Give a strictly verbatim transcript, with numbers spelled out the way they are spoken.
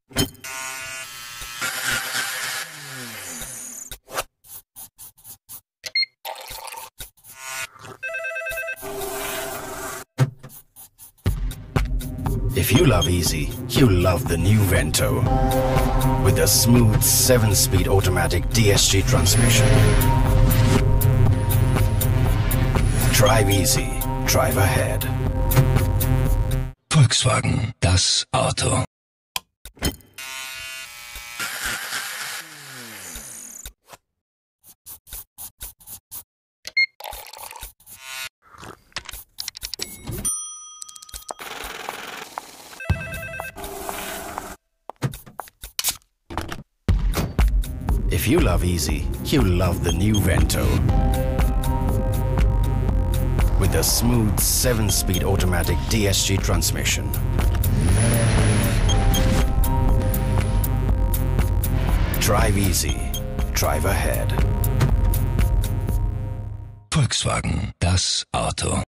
If you love easy, you'll love the new Vento. With a smooth seven-speed automatic D S G transmission. Drive easy, drive ahead. Volkswagen, das Auto. If you love easy, you'll love the new Vento. With a smooth seven-speed automatic D S G transmission. Drive easy, drive ahead. Volkswagen, das Auto.